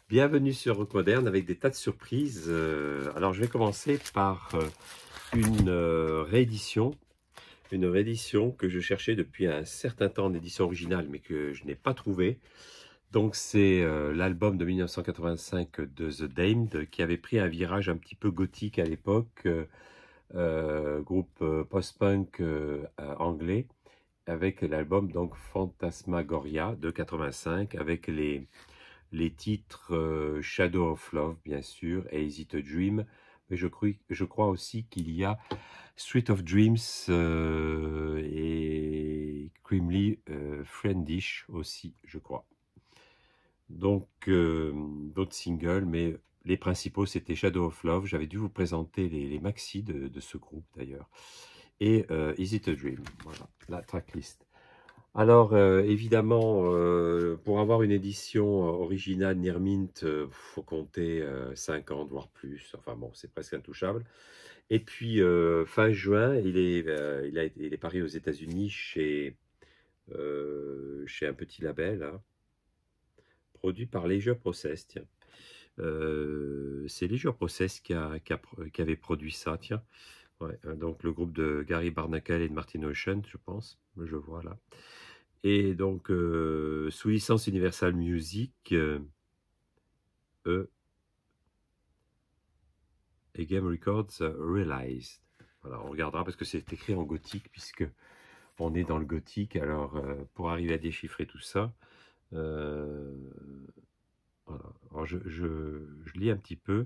Bienvenue sur Rock Moderne avec des tas de surprises. Alors je vais commencer par une réédition que je cherchais depuis un certain temps en édition originale mais que je n'ai pas trouvé. Donc c'est l'album de 1985 de The Damned qui avait pris un virage un petit peu gothique à l'époque, groupe post-punk anglais, avec l'album donc Phantasmagoria de 85 avec les titres Shadow of Love, bien sûr, et Is It a Dream. Mais je crois aussi qu'il y a Street of Dreams et Grimly Friendish aussi, je crois. Donc, d'autres singles, mais les principaux, c'était Shadow of Love. J'avais dû vous présenter les maxi de ce groupe, d'ailleurs. Et Is It a Dream, voilà, la tracklist. Alors, évidemment, pour avoir une édition originale Near Mint, faut compter 50, voire plus. Enfin bon, c'est presque intouchable. Et puis, fin juin, il est paru aux États-Unis chez un petit label, hein, produit par Leisure Process, tiens. C'est Leisure Process qui avait produit ça, tiens. Ouais, donc le groupe de Gary Barnacle et de Martin Ocean, je pense, je vois là. Et donc, sous licence Universal Music, et Game Records Realized. Voilà, on regardera parce que c'est écrit en gothique, puisque on est dans le gothique. Alors, pour arriver à déchiffrer tout ça, voilà. Alors, je lis un petit peu.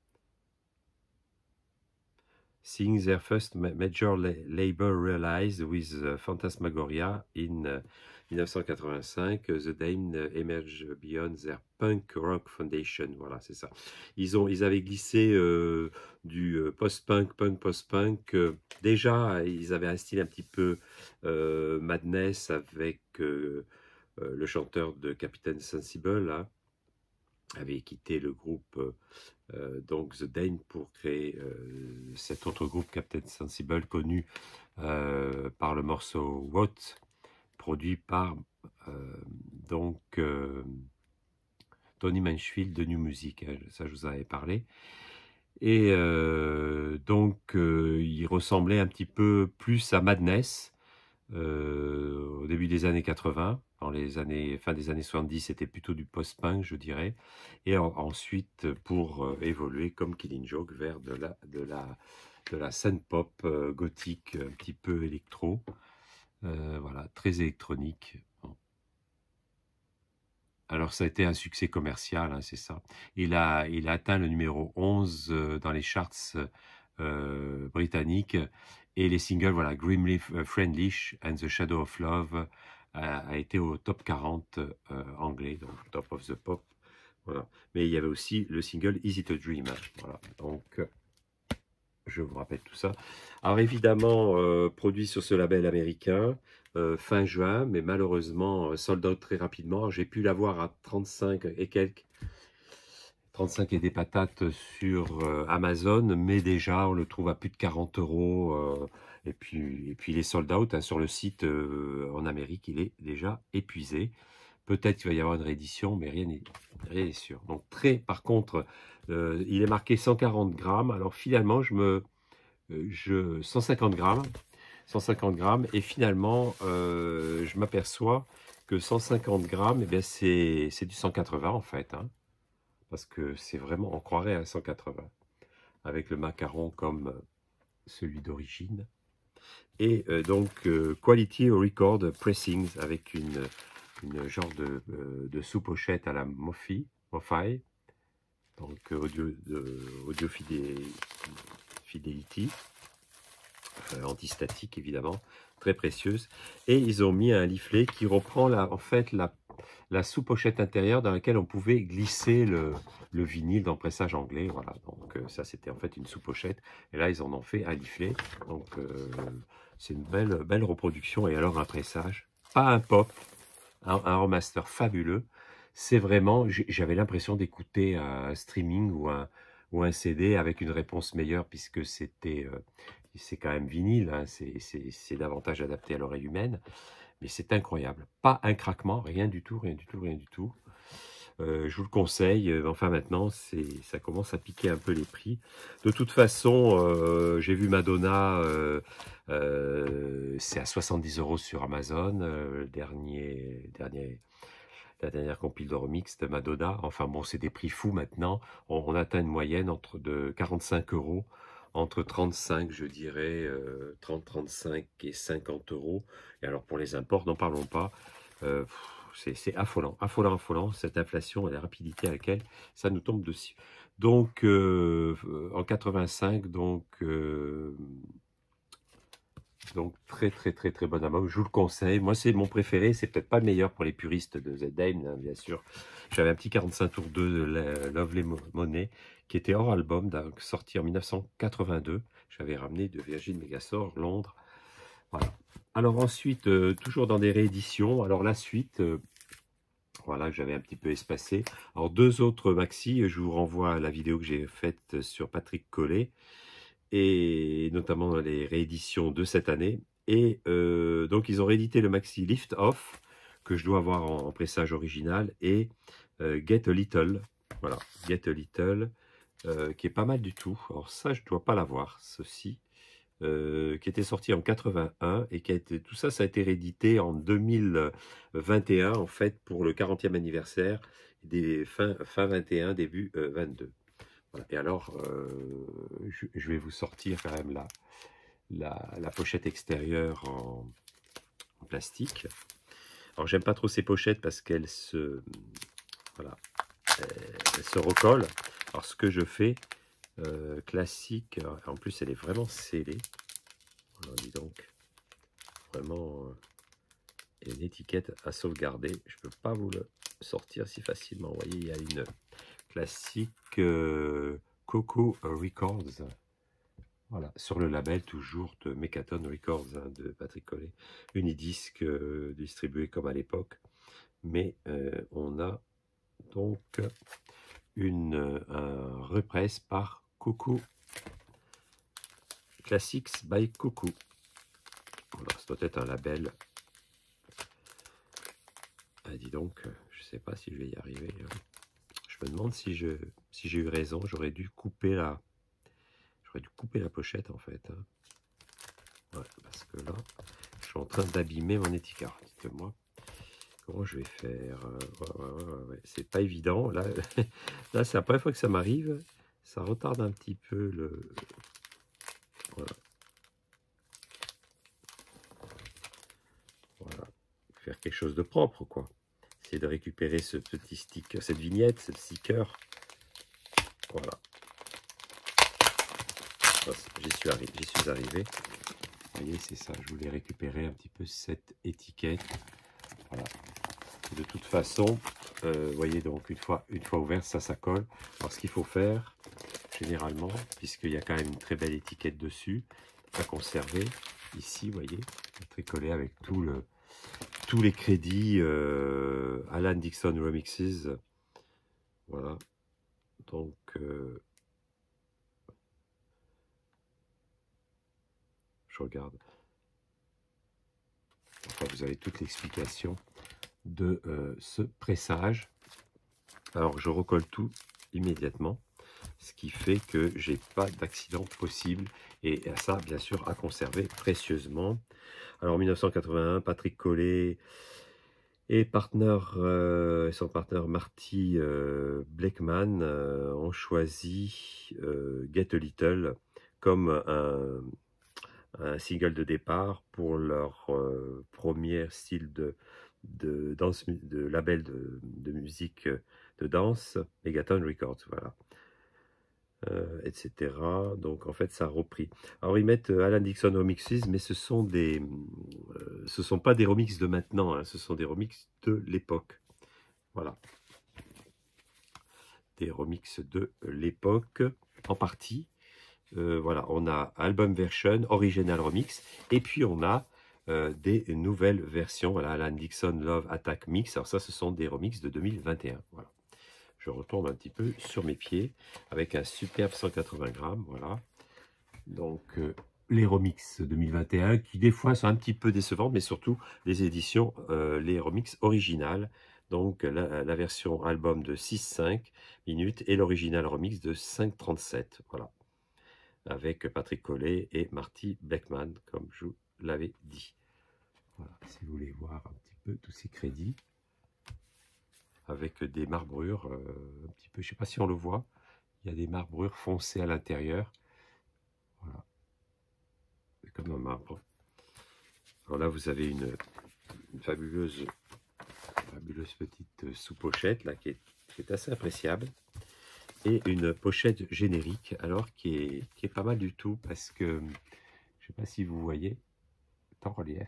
Seeing their first major label realized with Phantasmagoria in 1985, The Damned emerge beyond their punk rock foundation. Voilà, c'est ça. Ils avaient glissé du post-punk, punk post-punk. Déjà, ils avaient un style un petit peu Madness avec le chanteur de Captain Sensible, là, avait quitté le groupe donc The Dane pour créer cet autre groupe Captain Sensible connu par le morceau What, produit par donc Tony Mansfield de New Music, hein, ça je vous en avais parlé. Et donc il ressemblait un petit peu plus à Madness au début des années 80. Dans les fin des années 70, c'était plutôt du post-punk, je dirais. Et ensuite, pour évoluer comme Killing Joke vers de la scène pop gothique, un petit peu électro. Voilà, très électronique. Bon. Alors, ça a été un succès commercial, hein, c'est ça. Il a atteint le numéro 11 dans les charts britanniques. Et les singles, voilà, Grimly Friendlish and The Shadow of Love a été au top 40 anglais, donc top of the pop. Voilà. Mais il y avait aussi le single Is It a Dream, hein, voilà. Donc, je vous rappelle tout ça. Alors évidemment, produit sur ce label américain, fin juin, mais malheureusement, sold out très rapidement. J'ai pu l'avoir à 35 et quelques. 35 et des patates sur Amazon, mais déjà on le trouve à plus de 40 €. Et puis il est sold out, hein, sur le site en Amérique, il est déjà épuisé. Peut-être qu'il va y avoir une réédition, mais rien n'est sûr. Donc par contre, il est marqué 140 grammes. Alors finalement, 150 grammes, 150 grammes, et finalement, je m'aperçois que 150 grammes, eh bien, c'est du 180 en fait, hein. Parce que c'est vraiment, on croirait à 180, avec le macaron comme celui d'origine. Et donc, Quality Record Pressings, avec une genre de sous-pochette à la Mofi, donc audio Fidelity, antistatique évidemment, très précieuse. Et ils ont mis un leaflet qui reprend en fait la sous-pochette intérieure dans laquelle on pouvait glisser le vinyle dans le pressage anglais. Voilà, donc ça c'était en fait une sous-pochette. Et là ils en ont fait un leaflet. Donc c'est une belle reproduction. Et alors un pressage, pas un pop, un remaster fabuleux. C'est vraiment, j'avais l'impression d'écouter un streaming ou un CD avec une réponse meilleure, puisque c'est quand même vinyle, hein, c'est davantage adapté à l'oreille humaine. Mais c'est incroyable. Pas un craquement, rien du tout, rien du tout, rien du tout. Je vous le conseille, enfin maintenant, ça commence à piquer un peu les prix. De toute façon, j'ai vu Madonna, c'est à 70 € sur Amazon, la dernière compile de remix de Madonna. Enfin bon, c'est des prix fous maintenant. On atteint une moyenne de 45 €, entre 35, je dirais, 30, 35 et 50 €. Et alors pour les imports, n'en parlons pas. C'est affolant, affolant, affolant, cette inflation et la rapidité à laquelle ça nous tombe dessus. Donc, en 85, donc très, très, très, très bon album. Je vous le conseille. Moi, c'est mon préféré. C'est peut-être pas le meilleur pour les puristes de Z-Dame, hein, bien sûr. J'avais un petit 45 tours 2 de Lovely Money qui était hors album, donc sorti en 1982. J'avais ramené de Virgin Megastore, Londres. Voilà. Alors ensuite, toujours dans des rééditions. Alors la suite, voilà, que j'avais un petit peu espacé. Alors deux autres maxi, je vous renvoie à la vidéo que j'ai faite sur Patrick Collet, et notamment les rééditions de cette année. Et donc ils ont réédité le maxi Lift Off, que je dois avoir en pressage original, et Get a Little. Voilà, Get a Little, qui est pas mal du tout. Alors ça, je ne dois pas l'avoir, ceci. Qui était sorti en 81 et tout ça, ça a été réédité en 2021 en fait pour le 40e anniversaire des fin 21 début 22. Voilà. Et alors je vais vous sortir quand même la pochette extérieure en plastique. Alors j'aime pas trop ces pochettes parce qu'elles se recollent. Alors ce que je fais, classique, en plus elle est vraiment scellée, voilà, dis donc, vraiment une étiquette à sauvegarder. Je peux pas vous le sortir si facilement. Vous voyez, il y a une classique Coco Records, voilà, sur le label toujours de Mechaton Records, hein, de Patrick Collet, Unidisc, distribué comme à l'époque, mais on a donc un represse par Coco, Classics by Coco. Voilà, ça doit être un label. Ah, dis donc, je sais pas si je vais y arriver. Je me demande si j'ai eu raison. J'aurais dû couper la pochette en fait. Ouais, parce que là, je suis en train d'abîmer mon étiquette. Dites-moi comment je vais faire. Ouais. C'est pas évident. Là, là c'est la première fois que ça m'arrive. Ça retarde un petit peu le. Voilà. Voilà. Faire quelque chose de propre, quoi. Essayer de récupérer ce petit sticker, cette vignette, ce sticker. Voilà. J'y suis arrivé. Vous voyez, c'est ça. Je voulais récupérer un petit peu cette étiquette. Voilà. De toute façon, vous voyez, donc une fois ouvert, ça colle. Alors ce qu'il faut faire, généralement, puisqu'il y a quand même une très belle étiquette dessus, à conserver. Ici, vous voyez, tricolé avec tous les crédits Alan Dixon Remixes. Voilà. Donc, je regarde. Enfin, vous avez toute l'explication de ce pressage. Alors, je recolle tout immédiatement, ce qui fait que j'ai pas d'accident possible, et ça, bien sûr, à conserver précieusement. Alors, en 1981, Patrick Collet et son partenaire Marty Blackman ont choisi Get a Little comme un single de départ pour leur premier style de danse, de label de musique de danse, Mechaton Records, voilà, etc. Donc en fait ça a repris. Alors ils mettent Alan Dixon Remixes, mais ce sont pas des remixes de maintenant, hein, ce sont des remixes de l'époque. Voilà. Des remixes de l'époque en partie. Voilà, on a album version, original remix, et puis on a des nouvelles versions. Voilà, Alan Dixon Love Attack Mix. Alors ça, ce sont des remixes de 2021. Voilà. Je retombe un petit peu sur mes pieds avec un superbe 180 grammes. Voilà. Donc les remixes 2021 qui des fois sont un petit peu décevants, mais surtout les éditions, les remixes originales Donc la version album de 6-5 minutes et l'original remix de 5-37. Voilà. Avec Patrick Collet et Marty Beckman, comme je vous l'avais dit. Voilà, si vous voulez voir un petit peu tous ces crédits. Avec des marbrures, un petit peu, je ne sais pas si on le voit, il y a des marbrures foncées à l'intérieur. Voilà. C'est comme un marbre. Alors là, vous avez une fabuleuse petite sous-pochette là qui est assez appréciable. Et une pochette générique, alors qui est pas mal du tout, parce que, je ne sais pas si vous voyez, en relief.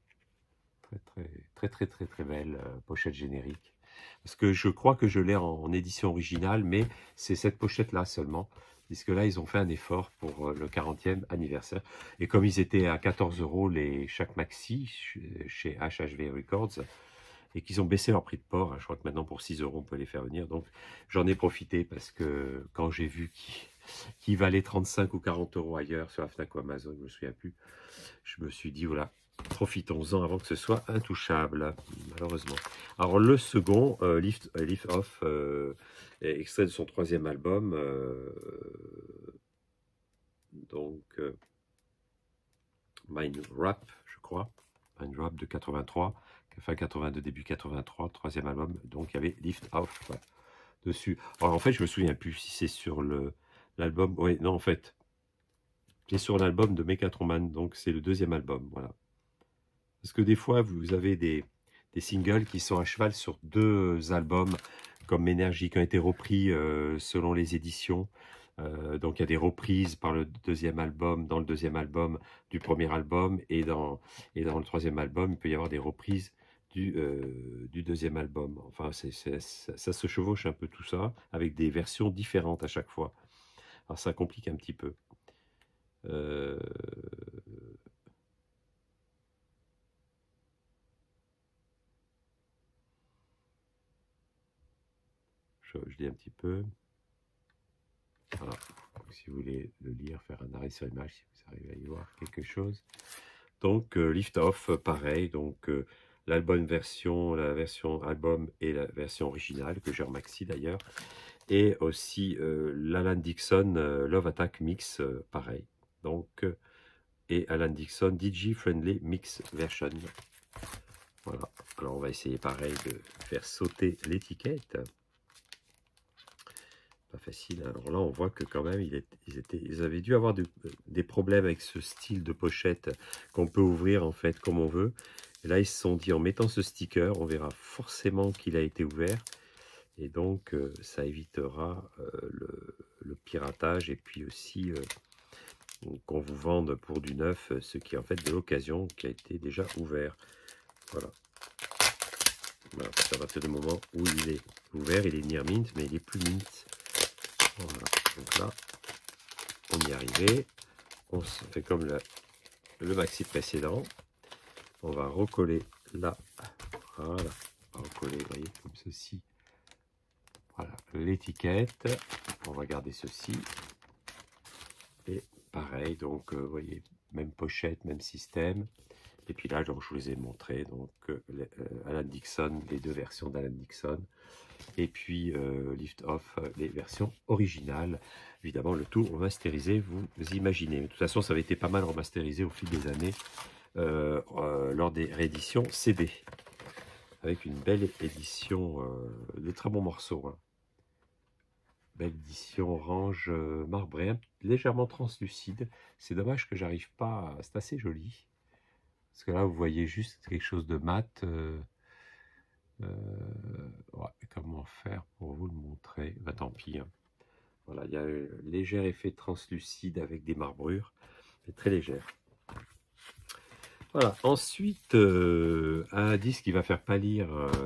Très belle pochette générique. Parce que je crois que je l'ai en édition originale, mais c'est cette pochette-là seulement. Puisque là, ils ont fait un effort pour le 40e anniversaire. Et comme ils étaient à 14 € chaque maxi chez HHV Records, et qu'ils ont baissé leur prix de port, hein, je crois que maintenant pour 6 € on peut les faire venir. Donc j'en ai profité parce que quand j'ai vu qu'ils valaient 35 ou 40 € ailleurs sur la Fnac ou Amazon, je ne me souviens plus, je me suis dit voilà, profitons-en avant que ce soit intouchable, malheureusement. Alors le second, Lift Off, est extrait de son 3e album, donc Mind Rap, je crois, Mind Rap de 83, fin 82, début 83, 3e album, donc il y avait Lift Off dessus. Alors en fait, je me souviens plus si c'est sur l'album, oui, non en fait, c'est sur l'album de Mechatroman, donc c'est le 2e album, voilà. Parce que des fois, vous avez des singles qui sont à cheval sur 2 albums, comme Énergie, qui ont été repris selon les éditions. Donc il y a des reprises par le 2e album, dans le 2e album du 1er album, et dans le 3e album, il peut y avoir des reprises du 2e album. Enfin, ça se chevauche un peu tout ça, avec des versions différentes à chaque fois. Alors ça complique un petit peu. Je lis un petit peu. Voilà. Donc, si vous voulez le lire, faire un arrêt sur image, si vous arrivez à y voir quelque chose. Donc, Lift Off, pareil. Donc, l'album version, la version album et la version originale, que j'ai en maxi d'ailleurs. Et aussi l'Alan Dixon Love Attack Mix, pareil. Donc, et Alan Dixon DJ Friendly Mix Version. Voilà. Alors, on va essayer pareil de faire sauter l'étiquette. Pas facile. Alors là, on voit que quand même, ils avaient dû avoir des problèmes avec ce style de pochette qu'on peut ouvrir en fait comme on veut. Et là, ils se sont dit, en mettant ce sticker, on verra forcément qu'il a été ouvert. Et donc, ça évitera le piratage et puis aussi qu'on vous vende pour du neuf ce qui est en fait de l'occasion qui a été déjà ouvert. Voilà. Voilà, à partir du moment où il est ouvert, il est near mint, mais il est plus mint. Voilà, donc là, on y est arrivé. On se fait comme le maxi précédent. On va recoller là. Voilà, on va recoller, vous voyez, comme ceci. Voilà, l'étiquette. On va garder ceci. Et pareil, donc, vous voyez, même pochette, même système. Et puis là, donc, je vous les ai montrés. Donc, Alan Dixon, les 2 versions d'Alan Dixon. Et puis Lift Off, les versions originales. Évidemment, le tout remasterisé, vous imaginez. De toute façon, ça avait été pas mal remasterisé au fil des années lors des rééditions CD. Avec une belle édition, de très bons morceaux. Hein. Belle édition orange marbré, légèrement translucide. C'est dommage que j'arrive pas. C'est assez joli. Parce que là, vous voyez juste quelque chose de mat. Ouais, comment faire pour vous le montrer? Bah, tant pis. Hein. Voilà, il y a un léger effet translucide avec des marbrures, mais très légère. Voilà, ensuite, un disque qui va faire pâlir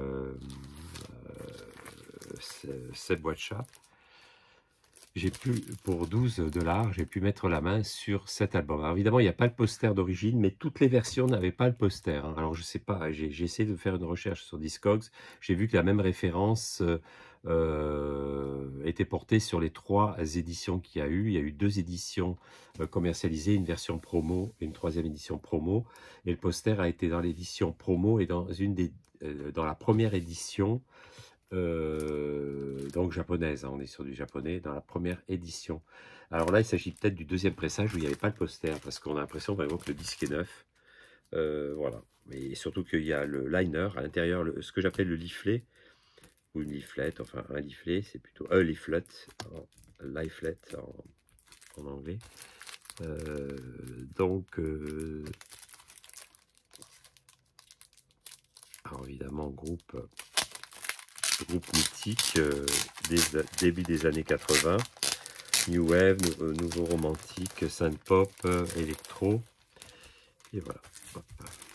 cette boîte chat. J'ai pu, pour 12 $, j'ai pu mettre la main sur cet album. Alors évidemment, il n'y a pas le poster d'origine, mais toutes les versions n'avaient pas le poster. Hein. Alors je sais pas, j'ai essayé de faire une recherche sur Discogs. J'ai vu que la même référence été porté sur les 3 éditions qu'il y a eu. Il y a eu 2 éditions commercialisées, une version promo et une 3e édition promo. Et le poster a été dans l'édition promo et dans la première édition, donc japonaise, hein, on est sur du japonais, dans la première édition. Alors là, il s'agit peut-être du 2e pressage où il n'y avait pas le poster, parce qu'on a l'impression vraiment que le disque est neuf. Voilà. Et surtout qu'il y a le liner à l'intérieur, ce que j'appelle le leaflet, ou une leaflet, enfin un leaflet, c'est plutôt un leaflet, leaflet en anglais. Alors évidemment, groupe mythique, début des années 80, New Wave, nouveau romantique, synth pop, électro, et voilà. Hop.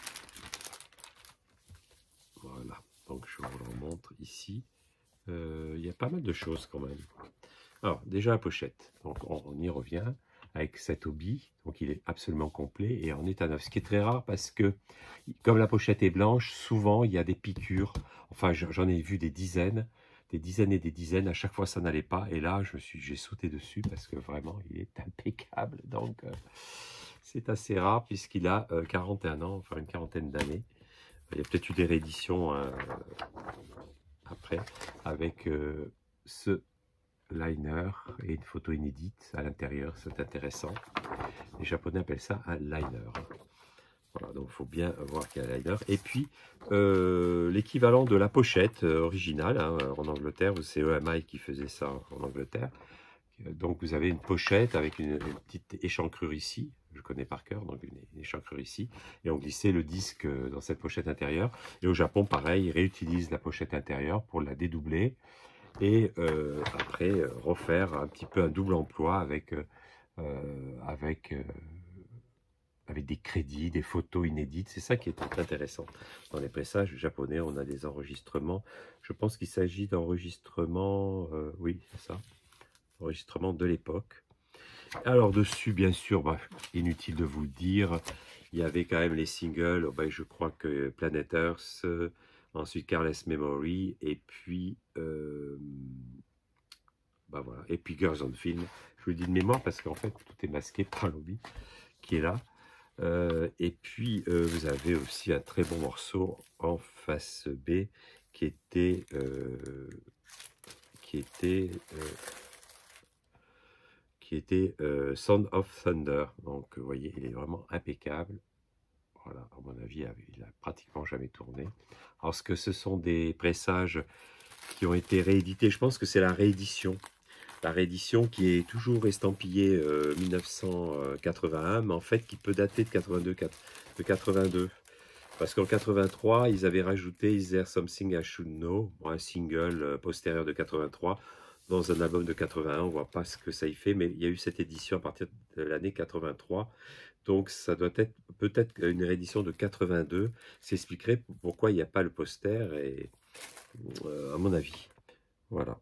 Voilà, donc je vous le remontre ici. Il y a pas mal de choses quand même. Alors, déjà la pochette, donc on y revient avec cet obi, donc il est absolument complet et en état neuf, ce qui est très rare parce que, comme la pochette est blanche, souvent il y a des piqûres, enfin j'en ai vu des dizaines et des dizaines, à chaque fois ça n'allait pas, et là j'ai sauté dessus parce que vraiment il est impeccable, donc c'est assez rare puisqu'il a 41 ans, enfin une quarantaine d'années. Il y a peut-être eu des rééditions après, avec ce liner et une photo inédite à l'intérieur, c'est intéressant. Les Japonais appellent ça un liner. Voilà, donc il faut bien voir qu'il y a un liner. Et puis, l'équivalent de la pochette originale, hein, en Angleterre, c'est EMI qui faisait ça en Angleterre. Donc vous avez une pochette avec une petite échancrure ici, je connais par cœur, donc une échancrure ici, et on glissait le disque dans cette pochette intérieure. Et au Japon, pareil, ils réutilisent la pochette intérieure pour la dédoubler, et après refaire un petit peu un double emploi avec des crédits, des photos inédites. C'est ça qui est très intéressant. Dans les pressages japonais, on a des enregistrements. Je pense qu'il s'agit d'enregistrements, oui, c'est ça, enregistrements de l'époque. Alors dessus, bien sûr, bah, inutile de vous le dire, il y avait quand même les singles, bah, je crois que Planet Earth, ensuite Careless Memory, et puis bah voilà, et puis Girls on Film. Je vous le dis de mémoire parce qu'en fait tout est masqué par l'obi qui est là. Et puis vous avez aussi un très bon morceau en face B qui était Sound of Thunder. Donc vous voyez, il est vraiment impeccable. Voilà, à mon avis, il a pratiquement jamais tourné. Alors ce sont des pressages qui ont été réédités. Je pense que c'est la réédition. La réédition qui est toujours estampillée 1981, mais en fait qui peut dater de 82. Parce qu'en 83, ils avaient rajouté Is There Something I Should Know, un single postérieur de 83. Dans un album de 81, on ne voit pas ce que ça y fait, mais il y a eu cette édition à partir de l'année 83. Donc ça doit être peut-être une réédition de 82. Ça expliquerait pourquoi il n'y a pas le poster, et, à mon avis. Voilà.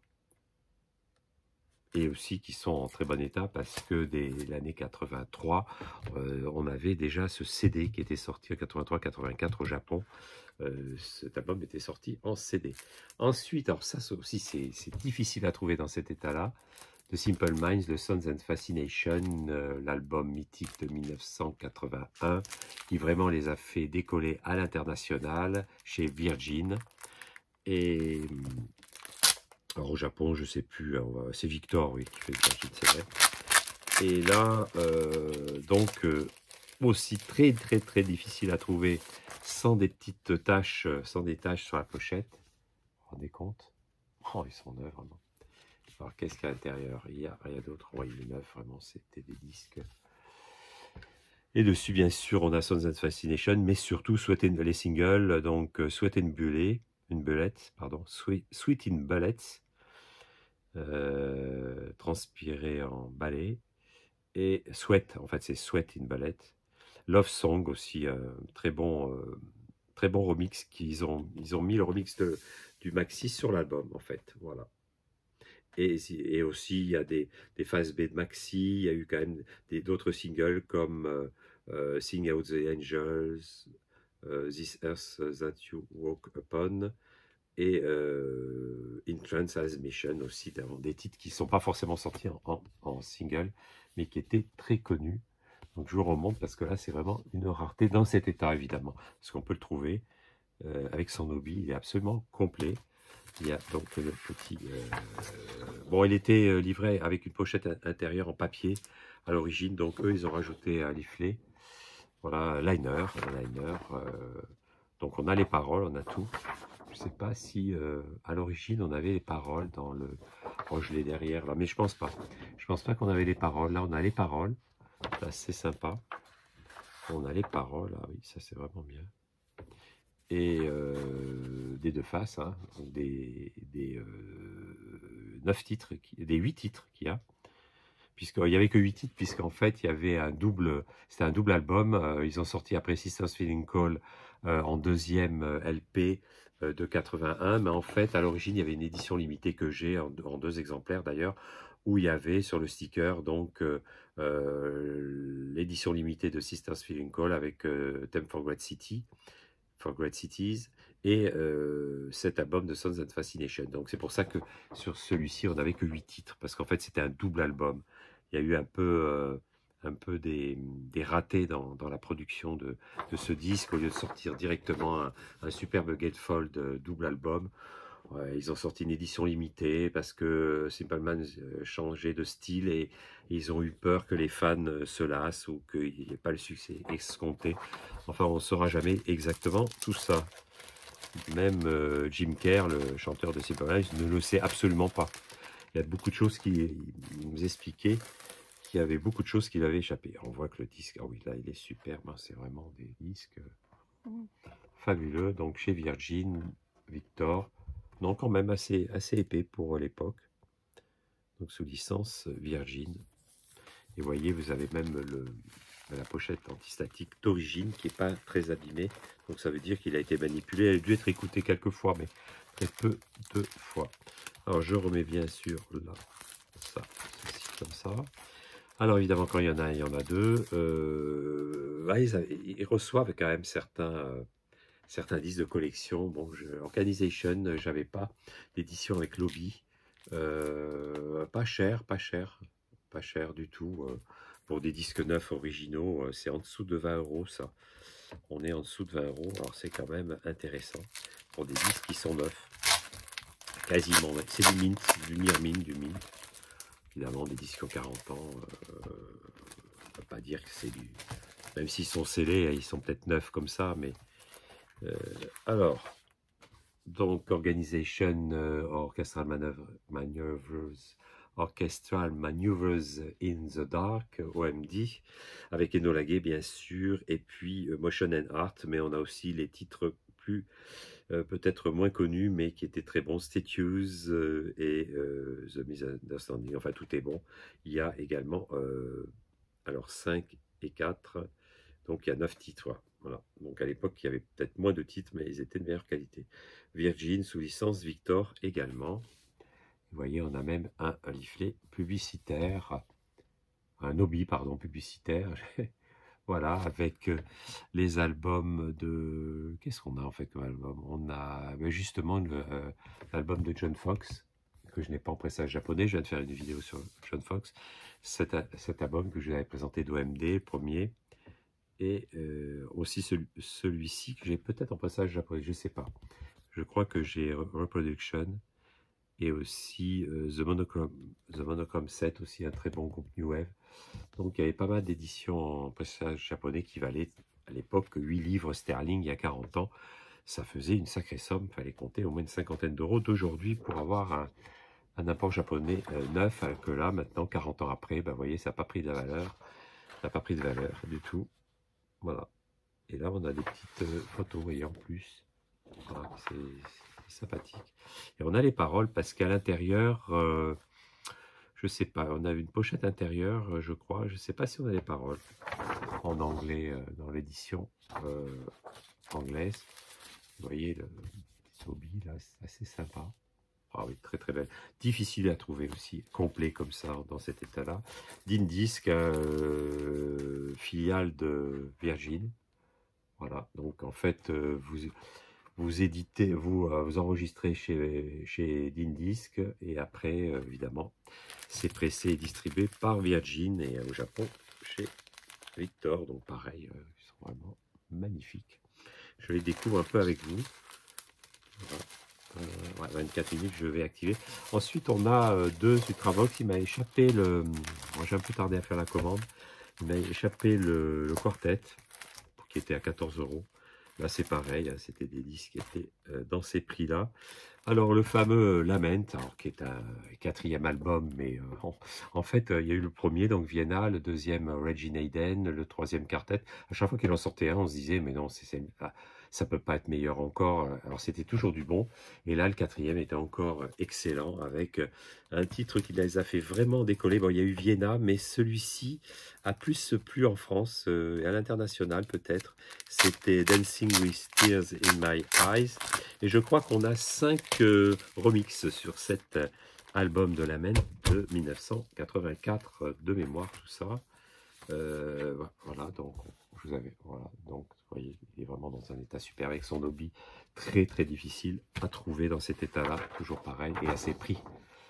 Et aussi qui sont en très bon état parce que dès l'année 83, on avait déjà ce CD qui était sorti en 83-84 au Japon. Cet album était sorti en CD. Ensuite, alors ça aussi c'est difficile à trouver dans cet état-là, The Simple Minds, The Sons and Fascination, l'album mythique de 1981, qui vraiment les a fait décoller à l'international chez Virgin. Et alors au Japon, je ne sais plus, c'est Victor, oui, qui fait Virgin, c'est vrai. Et là, donc, aussi très difficile à trouver, sans des petites taches, sans des taches sur la pochette. Vous vous rendez compte? Oh, ils sont neufs, vraiment. Alors, qu'est-ce qu'il y a à l'intérieur? Il n'y a rien d'autre. Oui, il est neuf, vraiment, c'était des disques. Et dessus, bien sûr, on a Sons and Fascination, mais surtout les singles, donc Sweat in Bullets, Sweet in Bullets, transpiré en ballet, et Sweat, en fait c'est Sweat in Ballet. Love Song aussi, très bon remix qu'ils ont mis le remix du maxi sur l'album en fait, voilà. Et aussi il y a des phases B de maxi, il y a eu quand même d'autres singles comme Sing Out the Angels, This Earth That You Walk Upon, et Entrance as Mission aussi, des titres qui ne sont pas forcément sortis en single, mais qui étaient très connus. Donc je vous remonte parce que là c'est vraiment une rareté dans cet état évidemment, parce qu'on peut le trouver avec son hobby, il est absolument complet. Il y a donc le petit... bon, il était livré avec une pochette intérieure en papier à l'origine, donc eux ils ont rajouté un leaflet. Voilà, liner. Donc on a les paroles, on a tout. Je ne sais pas si à l'origine on avait les paroles dans le... Oh, je l'ai derrière là, mais je pense pas. Je pense pas qu'on avait les paroles. Là on a les paroles. Là c'est sympa. On a les paroles. Ah oui, ça c'est vraiment bien. Et des deux faces, hein, donc des 9 titres, des 8 titres qu'il y a. Puisqu'il n'y avait que 8 titres, puisqu'en fait, il y avait un double, c'était un double album. Ils ont sorti après Sisters Feeling Call en deuxième LP de 81. Mais en fait, à l'origine, il y avait une édition limitée que j'ai, en 2 exemplaires d'ailleurs, où il y avait sur le sticker donc l'édition limitée de Sisters Feeling Call avec Theme for Great City, for Great Cities, et cet album de Songs and Fascination. Donc c'est pour ça que sur celui-ci, on n'avait que 8 titres, parce qu'en fait, c'était un double album. Il y a eu un peu des ratés dans la production de ce disque. Au lieu de sortir directement un superbe gatefold double album, ils ont sorti une édition limitée parce que Simple Man changeait de style et ils ont eu peur que les fans se lassent ou qu'il n'y ait pas le succès escompté. Enfin, on ne saura jamais exactement tout ça. Même Jim Kerr, le chanteur de Simple Man, ne le sait absolument pas. Il y a beaucoup de choses qui nous expliquaient qu'il y avait beaucoup de choses qui lui avaient échappé. On voit que le disque, ah oui, là, il est superbe. Hein, c'est vraiment des disques fabuleux. Donc, chez Virgin, Victor. Non, quand même assez épais pour l'époque. Donc, sous licence Virgin. Et vous voyez, vous avez même la pochette antistatique d'origine qui n'est pas très abîmée. Donc, ça veut dire qu'il a été manipulé. Elle a dû être écoutée quelques fois, mais très peu de fois. Alors, je remets bien sûr là, ça, ceci comme ça. Alors, évidemment, quand il y en a 2. Ils reçoivent quand même certains disques de collection. Bon, Organization, j'avais pas d'édition avec Lobby. Pas cher du tout. Pour des disques neufs originaux, c'est en dessous de 20 € ça. On est en dessous de 20 €. Alors c'est quand même intéressant pour des disques qui sont neufs. Quasiment. C'est du mint, du near mint, du mint. Évidemment, des disques ont 40 ans. On ne peut pas dire que c'est du... Même s'ils sont scellés, ils sont peut-être neufs comme ça, mais... alors, donc Organization, Orchestral Maneuvers in the Dark, OMD, avec Enola Gay bien sûr, et puis Motion and Art, mais on a aussi les titres plus peut-être moins connus, mais qui étaient très bons, Statues et The Misunderstanding, enfin tout est bon. Il y a également, alors 5 et 4, donc il y a 9 titres, voilà. Donc à l'époque, il y avait peut-être moins de titres, mais ils étaient de meilleure qualité. Virgin, sous licence Victor également. Vous voyez, on a même un leaflet publicitaire, un hobby, pardon, publicitaire. Voilà, avec les albums de... Qu'est-ce qu'on a en fait comme album? On a justement l'album de John Fox, que je n'ai pas en pressage japonais. Je viens de faire une vidéo sur John Fox. Cet album que je vous avais présenté d'OMD, premier. Et aussi celui-ci que j'ai peut-être en pressage japonais, je ne sais pas. Je crois que j'ai Reproduction et aussi The Monochrome 7, aussi un très bon groupe New Wave. Donc il y avait pas mal d'éditions en pressage japonais qui valaient à l'époque 8 livres sterling il y a 40 ans. Ça faisait une sacrée somme, il fallait compter au moins une cinquantaine d'euros d'aujourd'hui pour avoir un import japonais neuf, alors que là maintenant 40 ans après, vous voyez, ça n'a pas pris de valeur, ça n'a pas pris de valeur du tout. Voilà. Et là on a des petites photos, vous voyez, en plus. Voilà, c'est sympathique. Et on a les paroles parce qu'à l'intérieur, je sais pas, on a une pochette intérieure, je crois. Je sais pas si on a les paroles en anglais dans l'édition anglaise. Vous voyez le petit hobby là, c'est assez sympa. Ah oui, très très belle. Difficile à trouver aussi, complet comme ça, dans cet état-là. D'Indisc, filiale de Virgin. Voilà, donc en fait, vous éditez, vous enregistrez chez Disc et après, évidemment, c'est pressé et distribué par Virgin et au Japon chez Victor. Donc pareil, ils sont vraiment magnifiques. Je les découvre un peu avec vous. Voilà. Ouais, 24 minutes, je vais activer. Ensuite, on a deux Ultravox. Il m'a échappé le... Moi, j'ai un peu tardé à faire la commande. Il m'a échappé le quartet, qui était à 14 €. Là, c'est pareil, hein, c'était des disques qui étaient dans ces prix-là. Alors, le fameux Lament, alors, qui est un quatrième album, mais en fait, il y a eu le premier, donc Vienna, le deuxième Regine Hayden, le troisième Quartet. À chaque fois qu'il en sortait un, on se disait, mais non, ça peut pas être meilleur encore. Alors, c'était toujours du bon. Et là, le quatrième était encore excellent, avec un titre qui les a fait vraiment décoller. Bon, il y a eu Vienna, mais celui-ci a plus plu en France et à l'international, peut-être. C'était Dancing with Tears in My Eyes. Et je crois qu'on a 5 remixes sur cet album de Lament de 1984 de mémoire, tout ça. Voilà, donc voilà, donc vous voyez, il est vraiment dans un état super avec son hobby très très difficile à trouver dans cet état-là, toujours pareil, et à ses prix,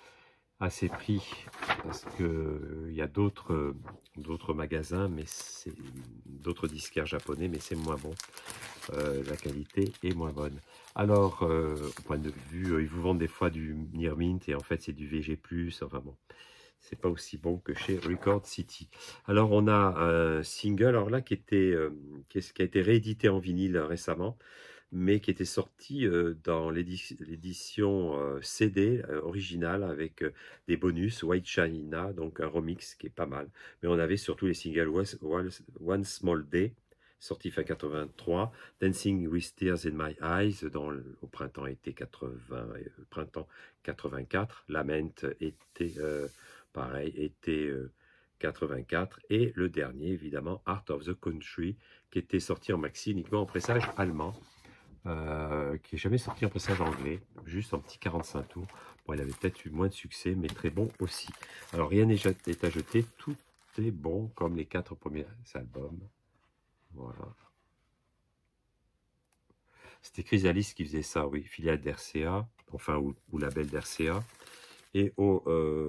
parce que il y a d'autres magasins, mais c'est d'autres disquaires japonais, mais c'est moins bon. La qualité est moins bonne. Alors, au point de vue, ils vous vendent des fois du Near Mint et en fait c'est du VG+, enfin bon, c'est pas aussi bon que chez Record City. Alors on a un single, alors là qui a été réédité en vinyle récemment, mais qui était sorti dans l'édition CD originale avec des bonus, White China, donc un remix qui est pas mal. Mais on avait surtout les singles One Small Day, sorti fin 83, Dancing with Tears in My Eyes, au printemps été 80, printemps 84, Lament était pareil, été 84, et le dernier évidemment, Art of the Country, qui était sorti en maxi uniquement en pressage allemand. Qui n'est jamais sorti en pressage anglais, juste en petit 45 tours. Bon, il avait peut-être eu moins de succès, mais très bon aussi. Alors, rien n'est à jeter, tout est bon, comme les 4 premiers albums. Voilà. C'était Chrysalis qui faisait ça, oui, filiale d'RCA, enfin, ou label d'RCA. Et au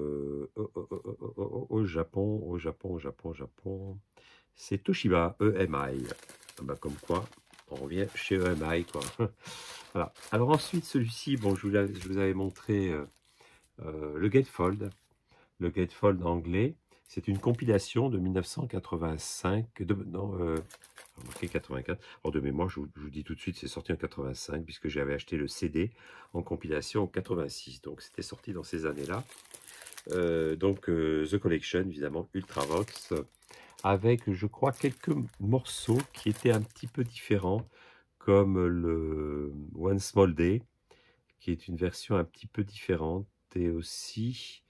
Japon, c'est Toshiba, EMI. Ah bah, comme quoi, on revient chez EMI, quoi. Voilà. Alors ensuite, celui-ci, bon, je vous avais montré le Gatefold. Le Gatefold anglais, c'est une compilation de 1985, non, 84. Alors de mémoire, je vous dis tout de suite, c'est sorti en 85, puisque j'avais acheté le CD en compilation en 86. Donc c'était sorti dans ces années-là. The Collection, évidemment, Ultravox, avec, je crois, quelques morceaux qui étaient un petit peu différents, comme le One Small Day, qui est une version un petit peu différente, et aussi,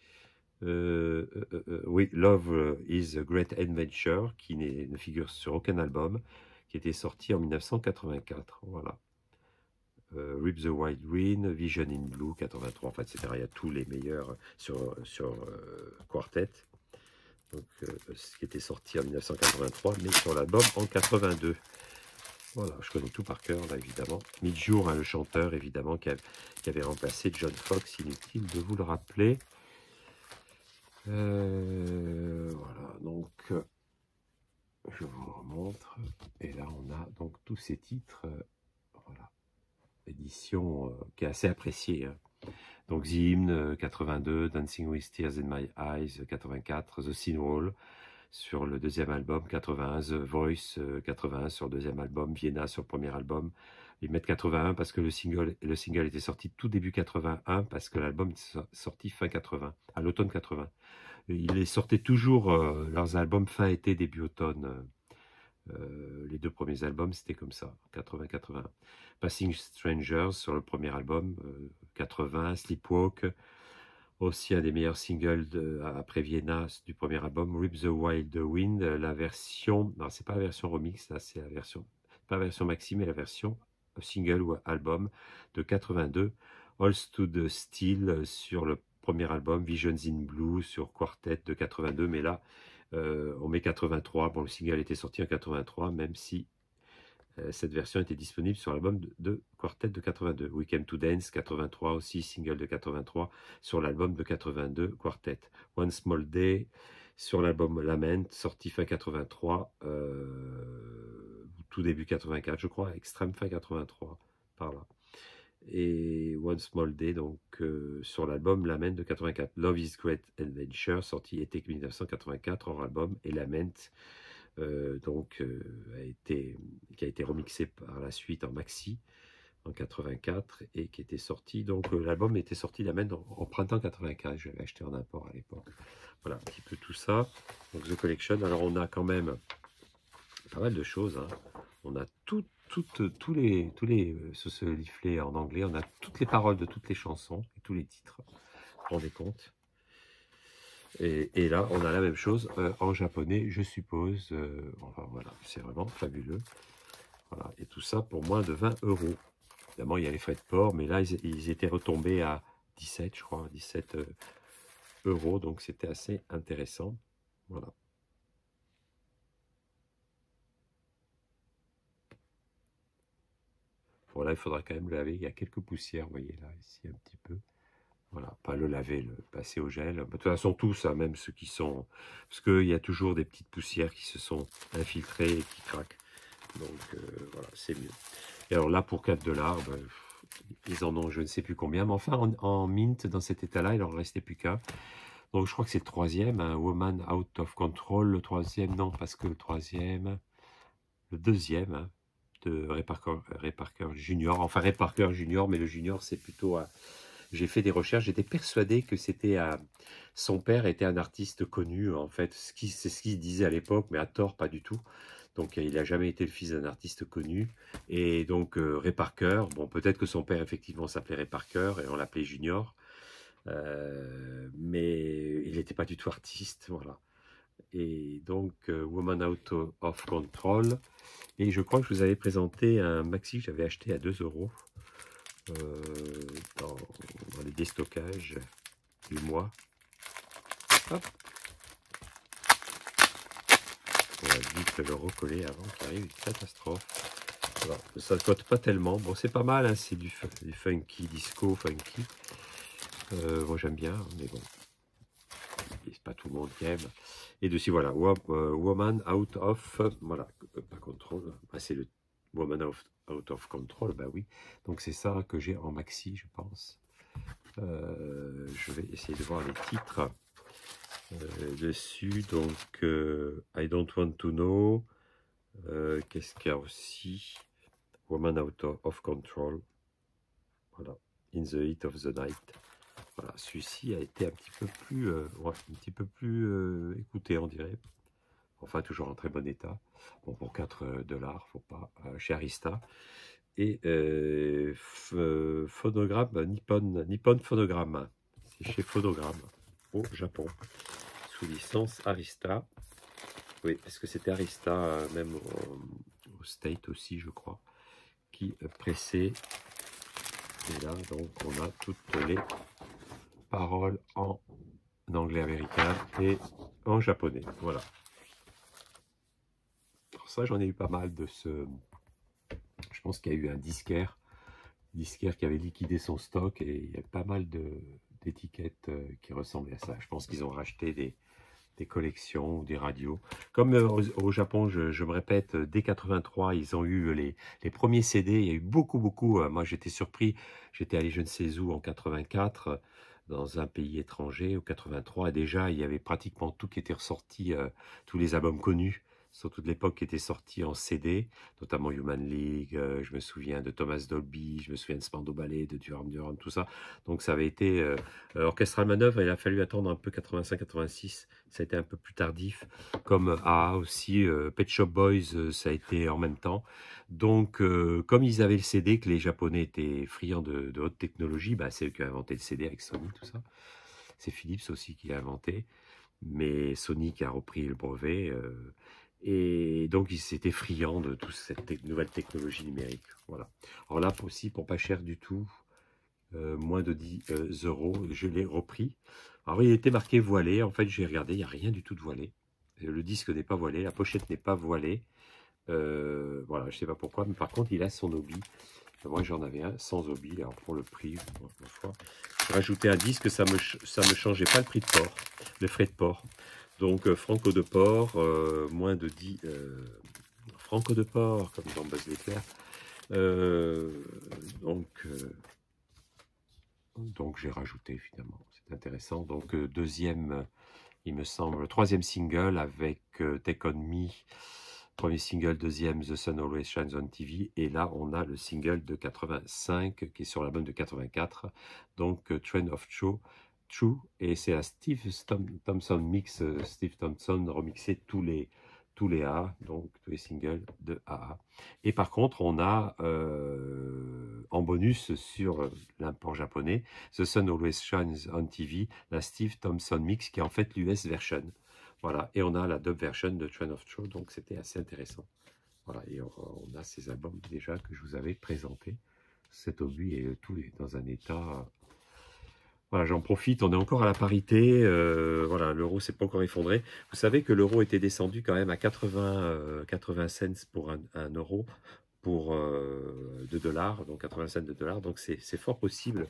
oui, Love is a Great Adventure, qui ne figure sur aucun album, qui était sorti en 1984, voilà. Rip the Wild Wind, Vision in Blue, 83, enfin, etc. Il y a tous les meilleurs sur Quartet, donc, ce qui était sorti en 1983, mais sur l'album en 82. Voilà, je connais tout par cœur, là, évidemment. Midjour, hein, le chanteur, évidemment, qui avait remplacé John Fox, inutile de vous le rappeler. Voilà, donc, je vous remontre. Et là, on a donc tous ces titres, voilà. Édition qui est assez appréciée, hein. Donc, The Hymn, 82, Dancing with Tears in My Eyes, 84, The Sin Wall, sur le deuxième album, 81, The Voice, 81 sur le deuxième album, Vienna sur le premier album. Ils mettent 81 parce que le single était sorti tout début 81, parce que l'album est sorti fin 80, à l'automne 80. Ils les sortaient toujours, leurs albums fin été, début automne. Les deux premiers albums, c'était comme ça, 80-81. Passing Strangers sur le premier album, 80, Sleepwalk, aussi un des meilleurs singles après Vienna du premier album, Rip the Wild Wind, la version, non, c'est pas la version remix, là c'est la version, pas la version maxi, mais la version single ou album de 82, All Stood Still sur le premier album, Visions in Blue sur Quartet de 82, mais là on met 83, bon le single était sorti en 83, même si Cette version était disponible sur l'album de Quartet de 82. Weekend to Dance 83 aussi, single de 83 sur l'album de 82 Quartet. One Small Day sur l'album Lament, sorti fin 83, tout début 84 je crois, extrême fin 83 par là. Et One Small Day donc sur l'album Lament de 84. Love is Great Adventure, sorti été 1984 hors album, et Lament qui a été remixé par la suite en maxi en 84 et qui était sorti, donc l'album était sorti en printemps 84, je l'avais acheté en import à l'époque. Voilà un petit peu tout ça. Donc The Collection, alors on a quand même pas mal de choses, hein. On a tous les sur ce leaflet en anglais, on a toutes les paroles de toutes les chansons et tous les titres, vous vous rendez compte. Et là, on a la même chose en japonais, je suppose. Enfin, voilà, c'est vraiment fabuleux. Voilà, et tout ça pour moins de 20 €. Évidemment, il y a les frais de port, mais là, ils étaient retombés à 17, je crois, 17 €. Donc, c'était assez intéressant. Voilà. Voilà, il faudra quand même le laver. Il y a quelques poussières, vous voyez là, ici, un petit peu. Voilà, pas le laver, le passer au gel. De toute façon, tous, hein, même ceux qui sont... Parce qu'il y a toujours des petites poussières qui se sont infiltrées et qui craquent. Donc, voilà, c'est mieux. Et alors là, pour 4 $, ben, ils en ont je ne sais plus combien. Mais enfin, en mint, dans cet état-là, il en restait plus qu'un. Donc, je crois que c'est le troisième, hein, Woman Out of Control. Le troisième, non, parce que le troisième... Le deuxième, hein, de Ray Parker Junior. Enfin, Ray Parker Junior, mais le Junior, c'est plutôt... J'ai fait des recherches, j'étais persuadé que c'était son père était un artiste connu, en fait, c'est ce qu'il disait à l'époque, mais à tort, pas du tout. Donc il n'a jamais été le fils d'un artiste connu. Et donc Ray Parker, bon, peut-être que son père effectivement s'appelait Ray Parker et on l'appelait Junior, mais il n'était pas du tout artiste, voilà. Et donc Woman Out of Control. Et je crois que je vous avais présenté un maxi que j'avais acheté à 2 € dans les déstockages du mois. Hop. On va vite le recoller avant qu'il arrive une catastrophe. Alors, ça ne cote pas tellement. Bon, c'est pas mal, hein, c'est du funky, disco, funky. Moi j'aime bien, mais bon, c'est pas tout le monde qui aime. Et dessus, voilà, Woman Out of, voilà, pas contrôle, ah, c'est le Woman Out of Control, bah oui. Donc c'est ça que j'ai en maxi, je pense. Je vais essayer de voir les titres dessus. Donc I Don't Want to Know. Qu'est-ce qu'il y a aussi? Woman Out of Control. Voilà. In the Heat of the Night. Voilà. Celui-ci a été un petit peu plus écouté, on dirait. Enfin, toujours en très bon état. Bon, pour 4 $, faut pas, chez Arista. Et Phonogramme, Nippon Phonogramme. C'est chez Phonogramme, au Japon. Sous licence Arista. Oui, parce que c'était Arista, même au State aussi, je crois, qui pressait. Et là, donc, on a toutes les paroles en anglais américain et en japonais. Voilà. Pour ça, j'en ai eu pas mal de ce... Je pense qu'il y a eu un disquaire qui avait liquidé son stock et il y a pas mal d'étiquettes qui ressemblaient à ça. Je pense qu'ils ont racheté des collections ou des radios. Comme au Japon, je me répète, dès 83, ils ont eu les premiers CD. Il y a eu beaucoup. Moi, j'étais surpris. J'étais allé je ne sais où en 84, dans un pays étranger, au 83. Et déjà, il y avait pratiquement tout qui était ressorti, tous les albums connus, surtout de l'époque, qui étaient sortis en CD, notamment Human League, je me souviens de Thomas Dolby, je me souviens de Spandau Ballet, de Duran Duran, tout ça. Donc ça avait été Orchestral Manœuvre, il a fallu attendre un peu 85-86, ça a été un peu plus tardif, comme aussi Pet Shop Boys, ça a été en même temps. Donc comme ils avaient le CD, que les Japonais étaient friands de haute technologie, bah, c'est eux qui ont inventé le CD avec Sony, tout ça. C'est Philips aussi qui l'a inventé, mais Sony qui a repris le brevet. Et donc, ils étaient friands de toute cette nouvelle technologie numérique. Voilà. Alors là, aussi, pour pas cher du tout, moins de 10 €, je l'ai repris. Alors, il était marqué voilé. En fait, j'ai regardé, il n'y a rien du tout de voilé. Le disque n'est pas voilé, la pochette n'est pas voilée. Voilà, je sais pas pourquoi, mais par contre, il a son obi. Moi, j'en avais un sans obi. Alors, pour le prix, j'ai rajouté un disque, ça me changeait pas le prix de port, le frais de port. Donc, Franco de port, moins de 10... Franco de port, comme dans Buzz l'éclair. Donc j'ai rajouté finalement, c'est intéressant. Donc deuxième, il me semble, troisième single avec Take On Me, premier single, deuxième The Sun Always Shines on TV, et là on a le single de 85 qui est sur l'album de 84, donc Train of True, et c'est un Steve Thompson mix, Steve Thompson remixé tous les A, donc tous les singles de AA. Et par contre, on a en bonus sur l'import japonais, The Sun Always Shines on TV, la Steve Thompson Mix, qui est en fait l'US version. Voilà, et on a la dub version de Train of True, donc c'était assez intéressant. Voilà, et on a ces albums déjà que je vous avais présentés. Cet obus et tout est dans un état... Voilà, j'en profite, on est encore à la parité, voilà, l'euro s'est pas encore effondré. Vous savez que l'euro était descendu quand même à 80 cents pour un euro, pour 2 dollars, donc 80 cents de dollars, donc c'est fort possible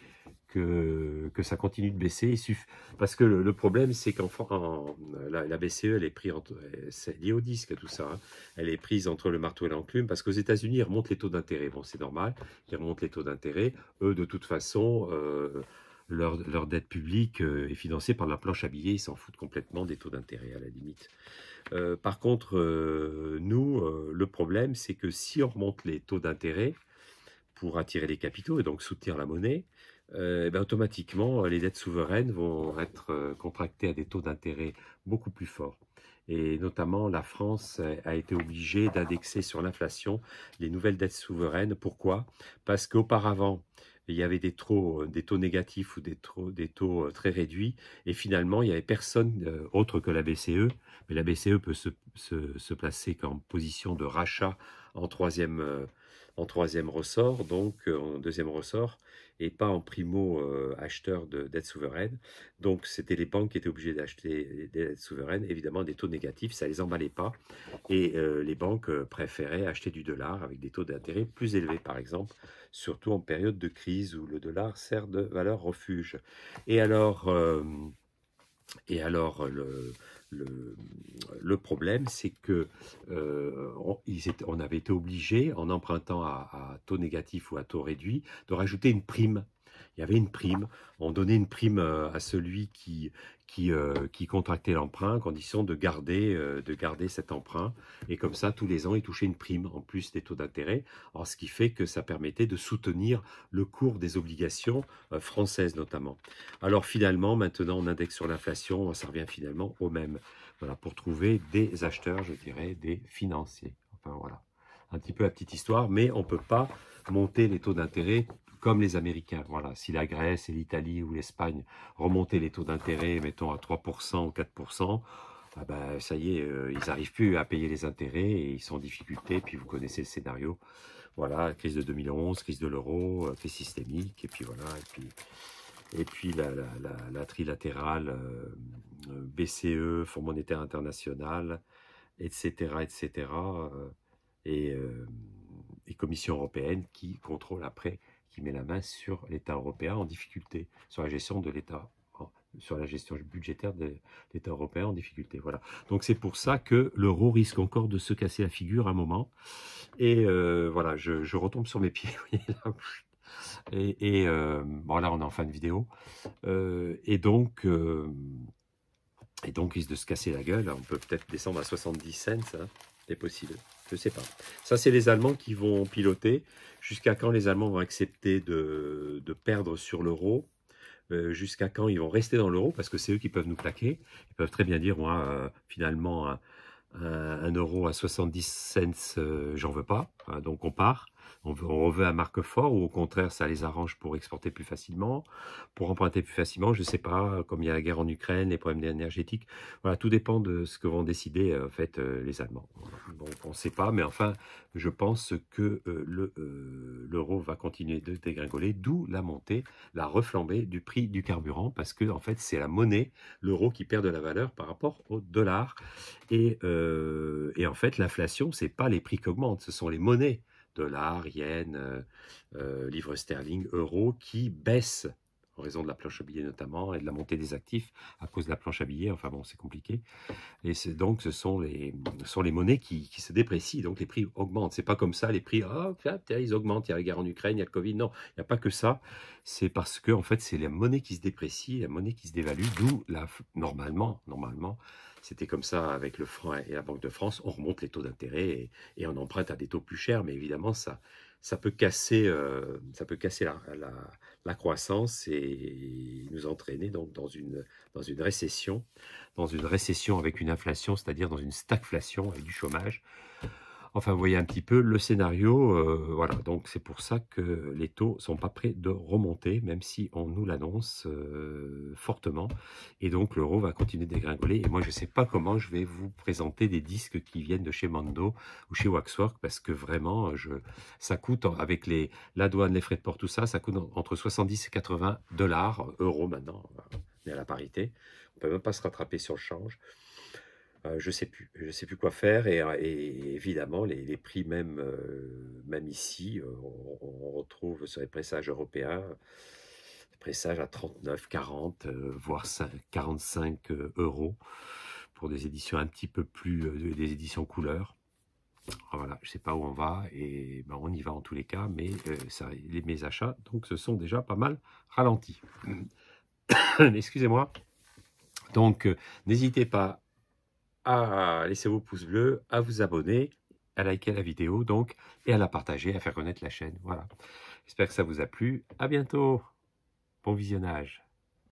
que ça continue de baisser, parce que le problème c'est la BCE, elle est prise c'est lié au disque tout ça, hein. Elle est prise entre le marteau et l'enclume, parce qu'aux États-Unis ils remontent les taux d'intérêt, bon c'est normal, ils remontent les taux d'intérêt, eux de toute façon... Leur dette publique est financée par la planche à billets, ils s'en foutent complètement des taux d'intérêt à la limite. Par contre, nous, le problème, c'est que si on remonte les taux d'intérêt pour attirer les capitaux et donc soutenir la monnaie, automatiquement, les dettes souveraines vont être contractées à des taux d'intérêt beaucoup plus forts. Et notamment, la France a été obligée d'indexer sur l'inflation les nouvelles dettes souveraines. Pourquoi? Parce qu'auparavant, il y avait des taux négatifs ou des taux très réduits, et finalement, il n'y avait personne autre que la BCE, mais la BCE peut se placer qu'en position de rachat en troisième ressort, donc en deuxième ressort, et pas en primo acheteur de dettes souveraines. Donc, c'était les banques qui étaient obligées d'acheter des dettes souveraines, évidemment des taux négatifs, ça ne les emballait pas, et les banques préféraient acheter du dollar avec des taux d'intérêt plus élevés, par exemple, surtout en période de crise où le dollar sert de valeur refuge. Et alors le problème, c'est que on avait été obligé, en empruntant à taux négatif ou à taux réduit, de rajouter une prime. Il y avait une prime, on donnait une prime à celui qui contractait l'emprunt, à condition de garder cet emprunt. Et comme ça, tous les ans, il touchait une prime, en plus des taux d'intérêt. Alors, ce qui fait que ça permettait de soutenir le cours des obligations françaises, notamment. Alors, finalement, maintenant, on indexe sur l'inflation, ça revient finalement au même. Voilà, pour trouver des acheteurs, je dirais, des financiers. Enfin, voilà. Un petit peu la petite histoire, mais on ne peut pas monter les taux d'intérêt comme les Américains. Voilà, si la Grèce et l'Italie ou l'Espagne remontaient les taux d'intérêt, mettons à 3% ou 4%, ah ben, ça y est, ils n'arrivent plus à payer les intérêts et ils sont en difficulté. Puis vous connaissez le scénario. Voilà, crise de 2011, crise de l'euro, crise systémique, et puis voilà, et puis la trilatérale, BCE, Fonds monétaire international, etc., etc., et Commission européenne qui contrôle après, qui met la main sur l'État européen en difficulté, sur la gestion de l'État, sur la gestion budgétaire de l'État européen en difficulté. Voilà. Donc c'est pour ça que l'euro risque encore de se casser la figure à un moment. Et voilà, je retombe sur mes pieds. Et bon, là, on est en fin de vidéo. Et donc, il risque de se casser la gueule. On peut peut-être descendre à 70 cents. Hein. C'est possible. Je ne sais pas. Ça, c'est les Allemands qui vont piloter. Jusqu'à quand les Allemands vont accepter de perdre sur l'euro? Jusqu'à quand ils vont rester dans l'euro? Parce que c'est eux qui peuvent nous plaquer. Ils peuvent très bien dire, moi, finalement, un euro à 70 cents, j'en veux pas. Donc, on part. on veut un marque fort ou au contraire, ça les arrange pour exporter plus facilement, pour emprunter plus facilement, je ne sais pas, comme il y a la guerre en Ukraine, les problèmes énergétiques. Voilà, tout dépend de ce que vont décider en fait les Allemands. Donc on ne sait pas, mais enfin, je pense que l'euro va continuer de dégringoler, d'où la montée, la reflambée du prix du carburant, parce que en fait, c'est la monnaie, l'euro, qui perd de la valeur par rapport au dollar. Et en fait, l'inflation, c'est pas les prix qui augmentent, ce sont les monnaies, dollars, yens, livres sterling, euros, qui baissent en raison de la planche à billets notamment et de la montée des actifs à cause de la planche à billets. Enfin bon, c'est compliqué. Et donc, ce sont les monnaies qui se déprécient, donc les prix augmentent. C'est pas comme ça, les prix, oh, tiens, ils augmentent, il y a la guerre en Ukraine, il y a le Covid. Non, il n'y a pas que ça. C'est parce que, en fait, c'est la monnaie qui se déprécie, la monnaie qui se dévalue, d'où, normalement, c'était comme ça avec le franc et la Banque de France, on remonte les taux d'intérêt et on emprunte à des taux plus chers, mais évidemment, ça peut casser, la croissance et nous entraîner donc dans une récession, avec une inflation, c'est-à-dire dans une stagflation avec du chômage. Enfin, vous voyez un petit peu le scénario. Voilà, donc c'est pour ça que les taux sont pas prêts de remonter, même si on nous l'annonce fortement. Et donc l'euro va continuer de dégringoler. Et moi, je ne sais pas comment je vais vous présenter des disques qui viennent de chez Mondo ou chez Waxwork, parce que vraiment, ça coûte, avec la douane, les frais de port, tout ça, ça coûte entre 70 et 80 $, euros maintenant. On est à la parité. On ne peut même pas se rattraper sur le change. Je sais plus quoi faire et évidemment les prix même ici, on retrouve sur les pressages européens, des pressages à 39, 40, voire 45 € pour des éditions un petit peu plus, des éditions couleur. Voilà, je ne sais pas où on va et ben, on y va en tous les cas, mais mes achats donc se sont déjà pas mal ralentis. Excusez-moi. Donc n'hésitez pas à laisser vos pouces bleus, à vous abonner, à liker la vidéo donc, et à la partager, à faire connaître la chaîne. Voilà. J'espère que ça vous a plu. À bientôt. Bon visionnage.